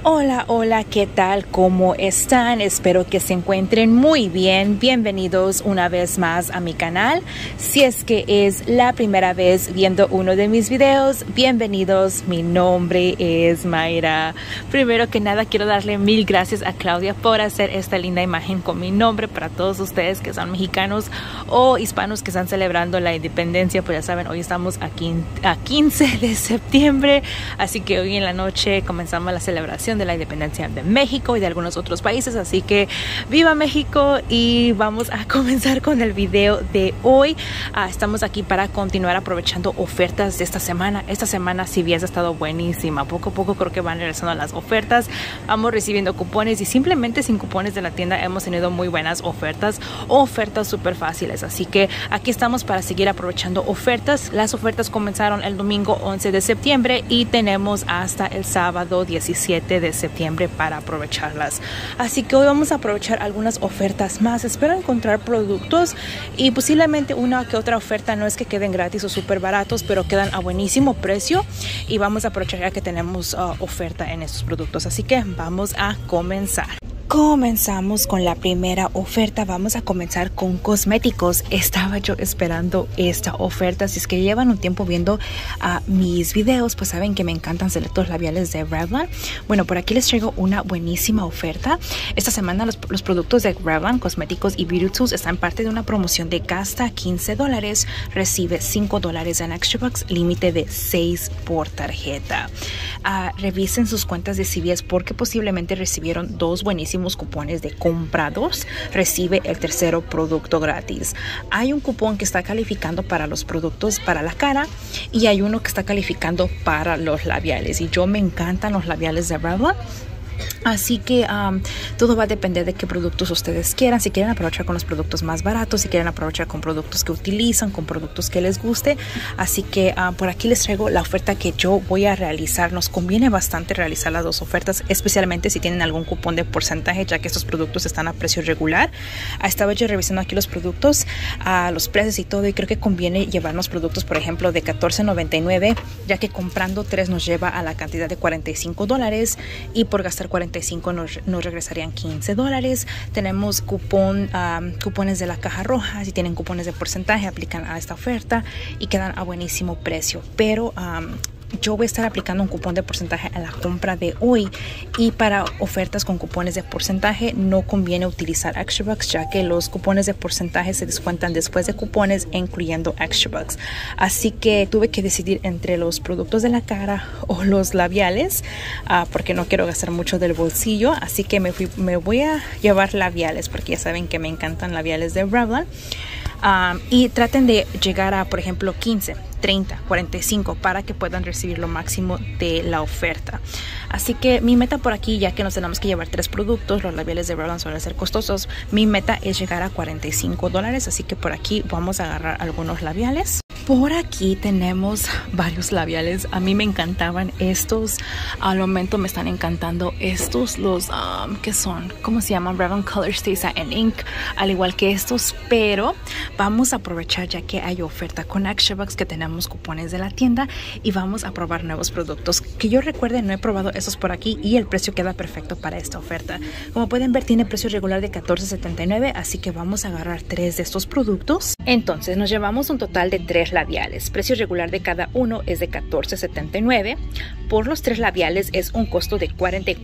Hola, hola, ¿qué tal? ¿Cómo están? Espero que se encuentren muy bien. Bienvenidos una vez más a mi canal. Si es que es la primera vez viendo uno de mis videos, bienvenidos. Mi nombre es Mayra. Primero que nada, quiero darle mil gracias a Claudia por hacer esta linda imagen con mi nombre para todos ustedes que son mexicanos o hispanos que están celebrando la independencia. Pues ya saben, hoy estamos aquí a 15 de septiembre, así que hoy en la noche comenzamos la celebración de la independencia de México y de algunos otros países, así que viva México. Y vamos a comenzar con el video de hoy. Estamos aquí para continuar aprovechando ofertas de esta semana. Esta semana CVS ha estado buenísima, poco a poco creo que van regresando las ofertas, vamos recibiendo cupones y simplemente sin cupones de la tienda hemos tenido muy buenas ofertas súper fáciles, así que aquí estamos para seguir aprovechando ofertas. Las ofertas comenzaron el domingo 11 de septiembre y tenemos hasta el sábado 17 de septiembre para aprovecharlas, así que hoy vamos a aprovechar algunas ofertas más. Espero encontrar productos y posiblemente una que otra oferta, no es que queden gratis o súper baratos, pero quedan a buenísimo precio y vamos a aprovechar ya que tenemos oferta en estos productos, así que vamos a comenzar. Comenzamos con la primera oferta. Vamos a comenzar con cosméticos. Estaba yo esperando esta oferta. Si es que llevan un tiempo viendo mis videos, pues saben que me encantan selectos labiales de Revlon. Bueno, por aquí les traigo una buenísima oferta. Esta semana los productos de Revlon, cosméticos y beauty tools están parte de una promoción de gasta $15, recibe $5 en extra bucks, límite de 6 por tarjeta. Revisen sus cuentas de CVS porque posiblemente recibieron dos buenísimos cupones de compra 2, recibe el tercero producto gratis. Hay un cupón que está calificando para los productos para la cara y hay uno que está calificando para los labiales, y yo me encantan los labiales de Revlon. Así que todo va a depender de qué productos ustedes quieran. Si quieren aprovechar con los productos más baratos, si quieren aprovechar con productos que utilizan, con productos que les guste. Así que por aquí les traigo la oferta que yo voy a realizar. Nos conviene bastante realizar las dos ofertas, especialmente si tienen algún cupón de porcentaje, ya que estos productos están a precio regular. Estaba yo revisando aquí los productos, los precios y todo, y creo que conviene llevarnos productos, por ejemplo, de $14.99, ya que comprando 3 nos lleva a la cantidad de $45 y por gastar 45 nos regresarían $15. Tenemos cupones de la caja roja. Si tienen cupones de porcentaje, aplican a esta oferta y quedan a buenísimo precio, pero yo voy a estar aplicando un cupón de porcentaje a la compra de hoy, y para ofertas con cupones de porcentaje no conviene utilizar extra bucks, ya que los cupones de porcentaje se descuentan después de cupones, incluyendo extra bucks. Así que tuve que decidir entre los productos de la cara o los labiales, porque no quiero gastar mucho del bolsillo, así que me voy a llevar labiales porque ya saben que me encantan labiales de Revlon. Y traten de llegar a, por ejemplo, 15, 30, 45 para que puedan recibir lo máximo de la oferta. Así que mi meta por aquí, ya que nos tenemos que llevar 3 productos, los labiales de Revlon suelen ser costosos, mi meta es llegar a $45, así que por aquí vamos a agarrar algunos labiales. Por aquí tenemos varios labiales. A mí me encantaban estos, al momento me están encantando estos, los que son, ¿cómo se llaman? Revlon Color Stay Satin Ink, al igual que estos, pero vamos a aprovechar ya que hay oferta con extra bucks, que tenemos cupones de la tienda, y vamos a probar nuevos productos. Que yo recuerde, no he probado esos por aquí y el precio queda perfecto para esta oferta. Como pueden ver, tiene precio regular de $14.79, así que vamos a agarrar 3 de estos productos. Entonces nos llevamos un total de 3 labiales. Precio regular de cada uno es de $14.79. Por los 3 labiales es un costo de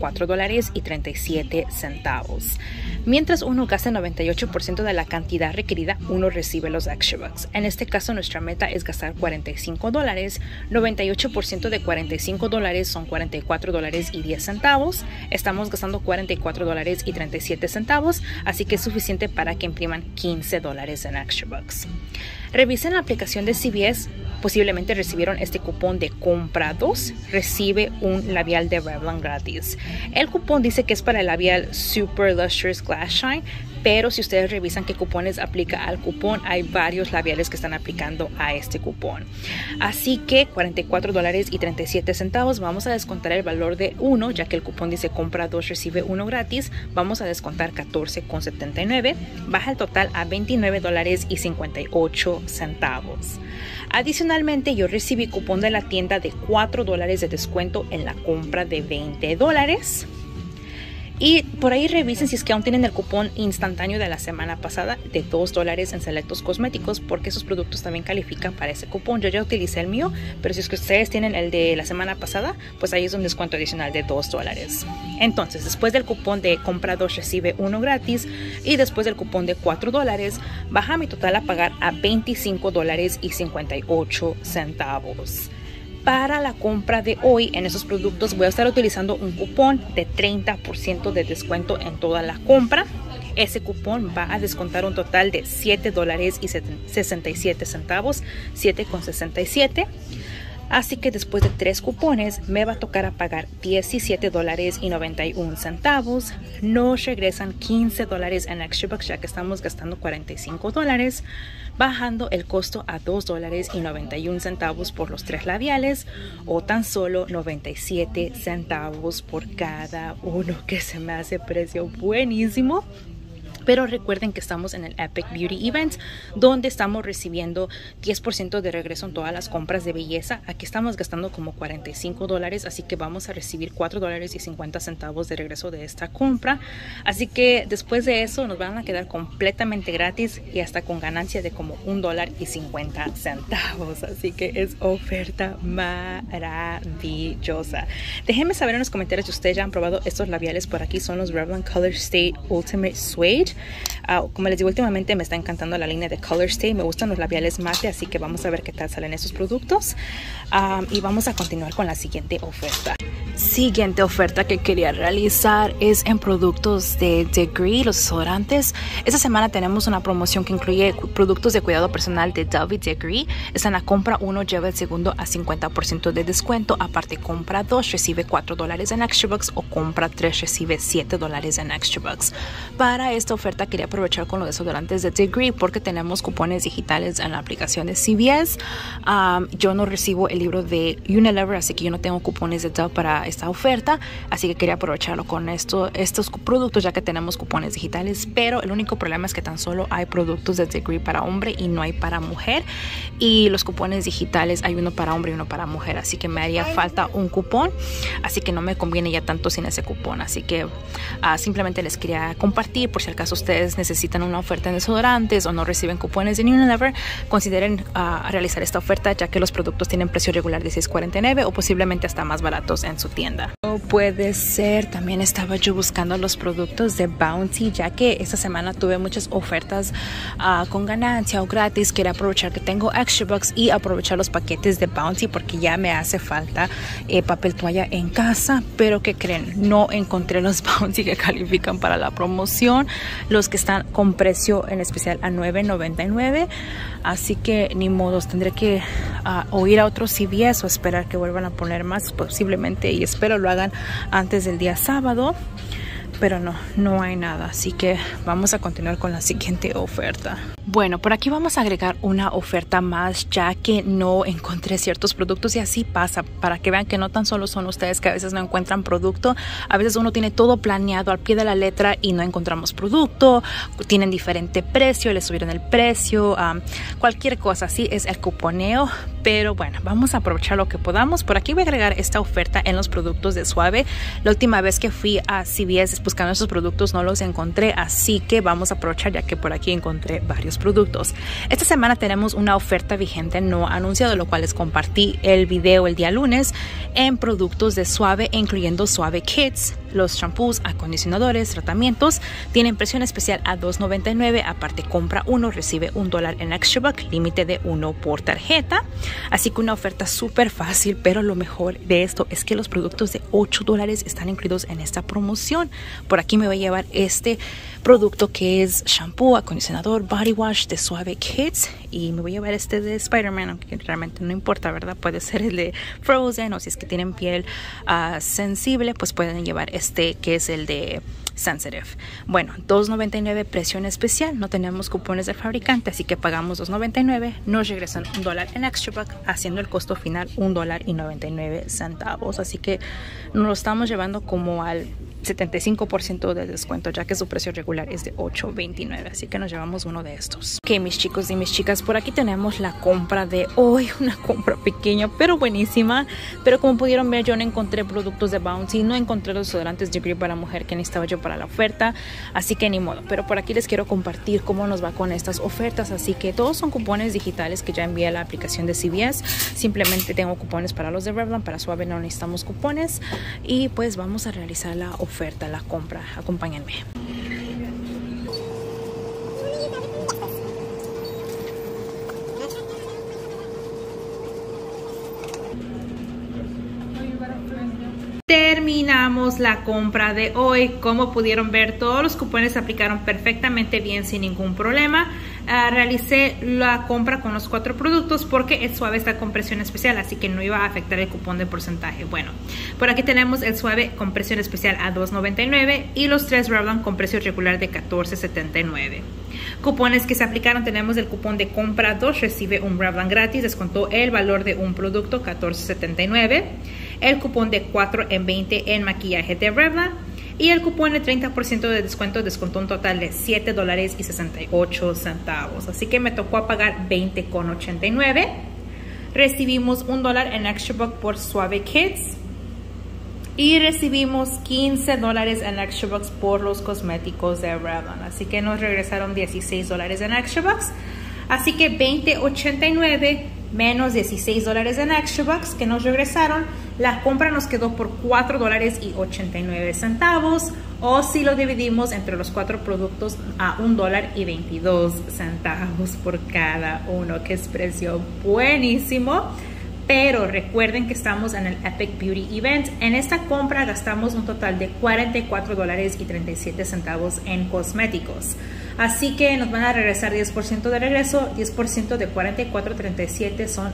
$44.37. Mientras uno gasta 98% de la cantidad requerida, uno recibe los extra bucks. En este caso nuestra meta es gastar $45. 98% de $45 son $44.10. Estamos gastando $44.37, así que es suficiente para que impriman $15 en extra bucks. Revisen la aplicación de CVS, posiblemente recibieron este cupón de compra 2, recibe un labial de Revlon gratis. El cupón dice que es para el labial Super Lustrous Glass Shine, pero si ustedes revisan qué cupones aplica al cupón, hay varios labiales que están aplicando a este cupón. Así que $44.37, vamos a descontar el valor de uno, ya que el cupón dice compra 2 recibe 1 gratis, vamos a descontar $14.79, baja el total a $29.58. Adicionalmente, yo recibí cupón de la tienda de $4 de descuento en la compra de $20. Y por ahí revisen si es que aún tienen el cupón instantáneo de la semana pasada de $2 en selectos cosméticos, porque esos productos también califican para ese cupón. Yo ya utilicé el mío, pero si es que ustedes tienen el de la semana pasada, pues ahí es un descuento adicional de $2. Entonces, después del cupón de compra 2 recibe 1 gratis y después del cupón de $4, baja mi total a pagar a $25.58. Para la compra de hoy en esos productos voy a estar utilizando un cupón de 30% de descuento en toda la compra. Ese cupón va a descontar un total de $7.67, 7,67. Así que después de 3 cupones me va a tocar a pagar $17.91. Nos regresan $15 en Extra Bucks, ya que estamos gastando $45, bajando el costo a $2.91 por los 3 labiales, o tan solo 97 centavos por cada uno, que se me hace precio buenísimo. Pero recuerden que estamos en el Epic Beauty Event, donde estamos recibiendo 10% de regreso en todas las compras de belleza. Aquí estamos gastando como $45, así que vamos a recibir $4.50 de regreso de esta compra. Así que después de eso nos van a quedar completamente gratis y hasta con ganancia de como $1.50. Así que es oferta maravillosa. Déjenme saber en los comentarios si ustedes ya han probado estos labiales. Por aquí son los Revlon Color Stay Ultimate Suede. Como les digo, últimamente me está encantando la línea de Color Stay. Me gustan los labiales mate, así que vamos a ver qué tal salen esos productos. Y vamos a continuar con la siguiente oferta. Siguiente oferta que quería realizar es en productos de Degree, los desodorantes. Esta semana tenemos una promoción que incluye productos de cuidado personal de Dove y Degree. Es en la compra 1 lleva el segundo a 50% de descuento. Aparte, compra 2 recibe $4 en Extra Bucks, o compra 3 recibe $7 en Extra Bucks. Para esta oferta quería aprovechar con los desodorantes de Degree porque tenemos cupones digitales en la aplicación de CVS. Yo no recibo el libro de Unilever, así que yo no tengo cupones de Dove para esta oferta, así que quería aprovecharlo con estos productos, ya que tenemos cupones digitales. Pero el único problema es que tan solo hay productos de Degree para hombre y no hay para mujer, y los cupones digitales hay uno para hombre y uno para mujer, así que me haría falta un cupón, así que no me conviene ya tanto sin ese cupón. Así que simplemente les quería compartir, por si acaso ustedes necesitan una oferta en desodorantes o no reciben cupones de Unilever, consideren realizar esta oferta, ya que los productos tienen precio regular de $6.49 o posiblemente hasta más baratos en su tienda. No puede ser, también estaba yo buscando los productos de Bounty, ya que esta semana tuve muchas ofertas con ganancia o gratis. Quería aprovechar que tengo Extra Bucks y aprovechar los paquetes de Bounty porque ya me hace falta papel toalla en casa. Pero ¿qué creen? No encontré los Bounty que califican para la promoción, los que están con precio en especial a $9.99. Así que ni modos, tendré que o ir a otro CVS o esperar que vuelvan a poner más, posiblemente, y espero lo hagan antes del día sábado. Pero no hay nada, así que vamos a continuar con la siguiente oferta. Bueno, por aquí vamos a agregar una oferta más, ya que no encontré ciertos productos, y así pasa, para que vean que no tan solo son ustedes que a veces no encuentran producto. A veces uno tiene todo planeado al pie de la letra y no encontramos producto, tienen diferente precio, les subieron el precio, cualquier cosa. Así es el cuponeo, pero bueno, vamos a aprovechar lo que podamos. Por aquí voy a agregar esta oferta en los productos de Suave. La última vez que fui a CVS buscando esos productos no los encontré, así que vamos a aprovechar, ya que por aquí encontré varios productos. Esta semana tenemos una oferta vigente no anunciada, lo cual les compartí el video el día lunes, en productos de Suave, incluyendo Suave Kids. Los shampoos, acondicionadores, tratamientos tienen presión especial a $2.99. Aparte, compra 1 recibe $1 en Extra Buck, límite de 1 por tarjeta. Así que una oferta súper fácil, pero lo mejor de esto es que los productos de $8 están incluidos en esta promoción. Por aquí me voy a llevar este producto que es shampoo, acondicionador, body wash de Suave Kids, y me voy a llevar este de Spider-Man, aunque realmente no importa, ¿verdad? Puede ser el de Frozen, o si es que tienen piel sensible, pues pueden llevar este que es el de sensitive. Bueno, $2.99 precio en especial. No tenemos cupones del fabricante, así que pagamos $2.99. Nos regresan $1 en extra buck, haciendo el costo final $1.99. Así que nos lo estamos llevando como al 75% de descuento, ya que su precio regular es de $8.29, así que nos llevamos uno de estos. Ok, mis chicos y mis chicas, por aquí tenemos la compra de hoy, una compra pequeña pero buenísima, pero como pudieron ver, yo no encontré productos de Bounty, no encontré los desodorantes Degree para mujer que necesitaba yo para la oferta, así que ni modo, pero por aquí les quiero compartir cómo nos va con estas ofertas. Así que todos son cupones digitales que ya envié a la aplicación de CVS, simplemente tengo cupones para los de Revlon, para Suave no necesitamos cupones, y pues vamos a realizar la oferta, la compra. Acompáñenme. Terminamos la compra de hoy. Como pudieron ver, todos los cupones se aplicaron perfectamente bien sin ningún problema. Realicé la compra con los 4 productos porque el Suave está con presión especial, así que no iba a afectar el cupón de porcentaje. Bueno, por aquí tenemos el Suave con presión especial a $2.99 y los 3 Revlon con precio regular de $14.79. Cupones que se aplicaron: tenemos el cupón de compra 2, recibe un Revlon gratis, descontó el valor de un producto, $14.79. El cupón de 4 en 20 en maquillaje de Revlon, y el cupón de 30% de descuento descontó un total de $7.68. Así que me tocó pagar $20.89. Recibimos $1 en extra buck por Suave Kids y recibimos $15 en extra bucks por los cosméticos de Revlon. Así que nos regresaron $16 en extra bucks. Así que $20.89 menos $16 en extra bucks que nos regresaron. La compra nos quedó por $4.89, o si lo dividimos entre los 4 productos a $1.22 por cada uno, que es precio buenísimo. Pero recuerden que estamos en el Epic Beauty Event. En esta compra gastamos un total de $44.37 en cosméticos. Así que nos van a regresar 10% de regreso. 10% de $44.37 son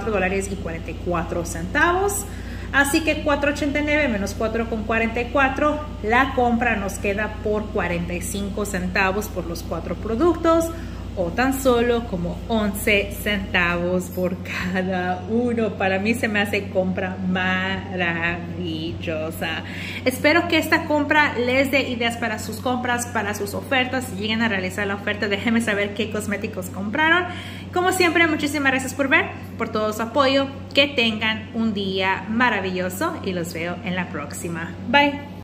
$4.44. Así que $4.89 menos $4.44. La compra nos queda por 45 centavos por los 4 productos, o tan solo como 11 centavos por cada uno. Para mí se me hace compra maravillosa. Espero que esta compra les dé ideas para sus compras, para sus ofertas. Si llegan a realizar la oferta, déjenme saber qué cosméticos compraron. Como siempre, muchísimas gracias por ver, por todo su apoyo. Que tengan un día maravilloso y los veo en la próxima. Bye.